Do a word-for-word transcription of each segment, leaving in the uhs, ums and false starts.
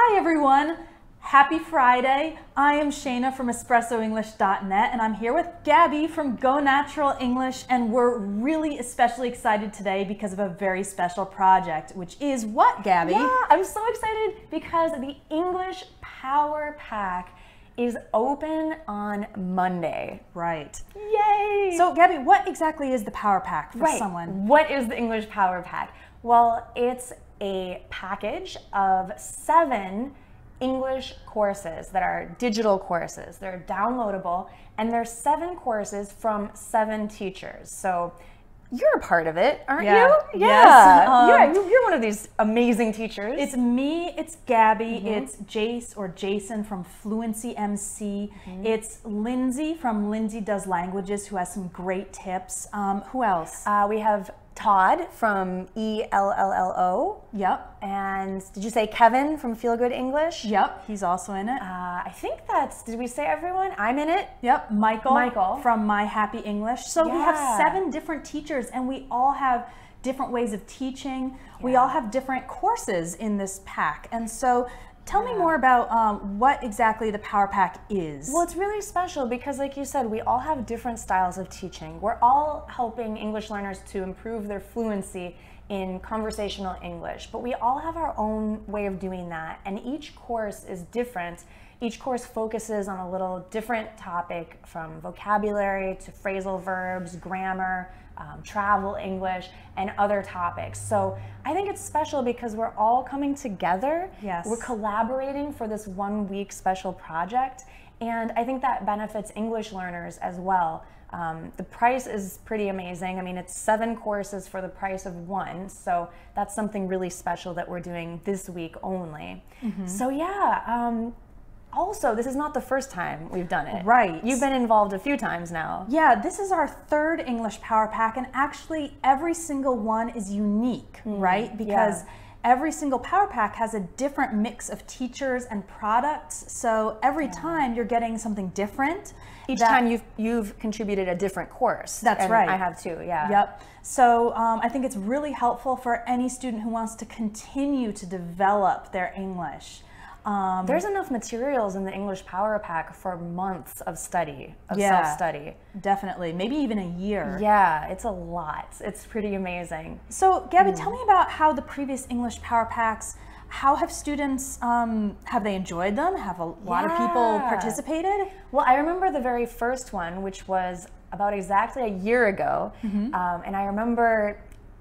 Hi everyone, happy Friday. I am Shayna from espresso english dot net and I'm here with Gabby from Go Natural English, and we're really especially excited today because of a very special project, which is what, Gabby? Yeah, I'm so excited because the English Power Pack is open on Monday. Right. Yay! So Gabby, what exactly is the Power Pack for right. someone? What is the English Power Pack? Well, it's a package of seven English courses that are digital courses. They're downloadable, and they're seven courses from seven teachers. So you're a part of it, aren't Yeah. you? Yeah. Yes. Um, yeah, you- you're one of these amazing teachers. It's me, it's Gabby, Mm-hmm. it's Jace or Jason from Fluency M C, Mm-hmm. it's Lindsay from Lindsay Does Languages, who has some great tips. Um, who else? Uh, we have Todd from E L L L O. Yep. And did you say Kevin from Feel Good English? Yep, he's also in it. Uh, I think that's, did we say everyone? I'm in it. Yep, Michael, Michael. from My Happy English. So we have Yeah. seven different teachers, and we all have different ways of teaching. We Yeah. all have different courses in this pack. And so tell me more about um, what exactly the Power Pack is. Well, it's really special because, like you said, we all have different styles of teaching. We're all helping English learners to improve their fluency in conversational English, but we all have our own way of doing that, and each course is different. Each course focuses on a little different topic, from vocabulary to phrasal verbs, grammar, um, travel English, and other topics. So I think it's special because we're all coming together. Yes. We're collaborating for this one week special project, and I think that benefits English learners as well. Um, the price is pretty amazing. I mean, it's seven courses for the price of one, so that's something really special that we're doing this week only. Mm-hmm. So yeah, um, also, this is not the first time we've done it. Right. You've been involved a few times now. Yeah, this is our third English Power Pack, and actually every single one is unique, mm, right? Because yeah. every single Power Pack has a different mix of teachers and products, so every yeah. time you're getting something different. Each that, time you've, you've contributed a different course. That's and right. I have too, yeah. Yep. So um, I think it's really helpful for any student who wants to continue to develop their English. Um, There's enough materials in the English Power Pack for months of study, of yeah, self-study. Definitely, maybe even a year. Yeah, it's a lot. It's pretty amazing. So Gabby, mm. tell me about how the previous English Power Packs, how have students, um, have they enjoyed them? Have a lot yeah. of people participated? Well, I remember the very first one, which was about exactly a year ago. Mm-hmm. um, and I remember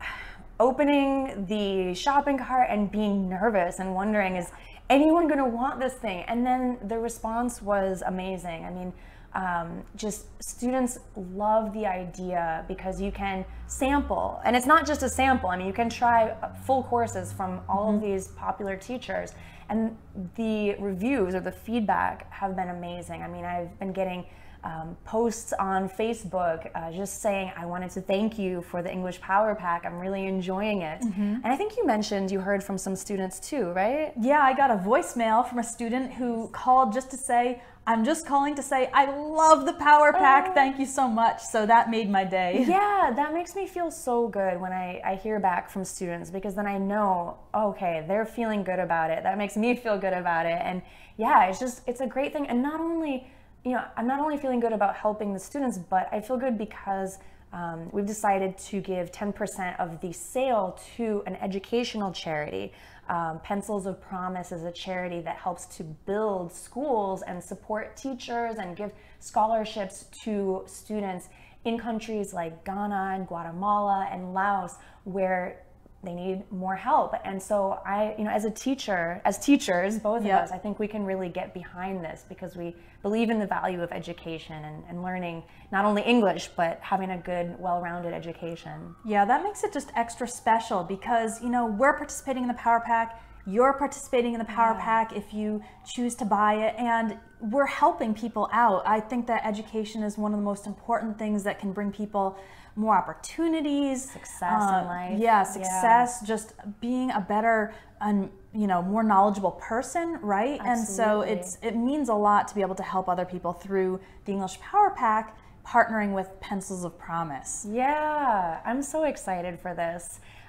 opening the shopping cart and being nervous and wondering, is anyone going to want this thing? And then the response was amazing. I mean, um, just students love the idea because you can sample, and it's not just a sample. I mean, you can try full courses from all mm-hmm. of these popular teachers, and the reviews or the feedback have been amazing. I mean, I've been getting Um, posts on Facebook uh, just saying, I wanted to thank you for the English Power Pack. I'm really enjoying it. Mm-hmm. And I think you mentioned you heard from some students too, right? Yeah, I got a voicemail from a student who called just to say, I'm just calling to say, I love the Power Pack. Oh. Thank you so much. So that made my day. Yeah, that makes me feel so good when I, I hear back from students, because then I know, okay, they're feeling good about it. That makes me feel good about it. And yeah, it's just, it's a great thing. And not only You know, I'm not only feeling good about helping the students, but I feel good because um, we've decided to give ten percent of the sale to an educational charity. Um, Pencils of Promise is a charity that helps to build schools and support teachers and give scholarships to students in countries like Ghana and Guatemala and Laos, where they need more help. And so I, you know, as a teacher, as teachers, both yep. of us, I think we can really get behind this because we believe in the value of education and, and learning not only English, but having a good, well-rounded education. Yeah, that makes it just extra special because, you know, we're participating in the Power Pack, you're participating in the Power yeah. Pack if you choose to buy it, and we're helping people out. I think that education is one of the most important things that can bring people more opportunities, success uh, in life. Yeah, success, yeah. just being a better, um, you know, more knowledgeable person, right? Absolutely. And so it's it means a lot to be able to help other people through the English Power Pack, partnering with Pencils of Promise. Yeah, I'm so excited for this.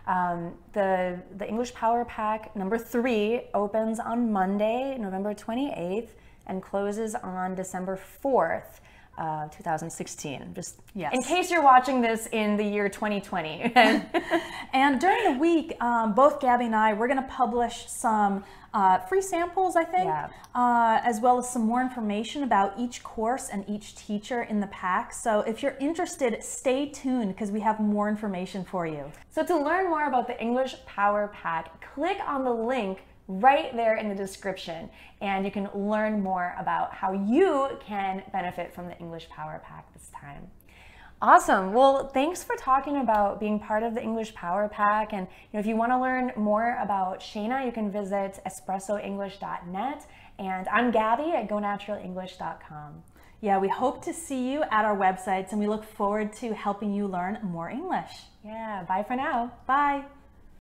Um, the, the English Power Pack number three opens on Monday, November twenty-eighth, and closes on December fourth. Uh, two thousand sixteen, just yes. in case you're watching this in the year twenty twenty. And during the week, um, both Gabby and I, we're going to publish some uh, free samples, I think, yeah. uh, as well as some more information about each course and each teacher in the pack. So if you're interested, stay tuned because we have more information for you. So to learn more about the English Power Pack, click on the link right there in the description, and you can learn more about how you can benefit from the English Power Pack this time. Awesome. Well, thanks for talking about being part of the English Power Pack. And you know, if you want to learn more about Shayna, you can visit espresso english dot net. And I'm Gabby at go natural english dot com. Yeah, we hope to see you at our websites, and we look forward to helping you learn more English. Yeah, bye for now. Bye.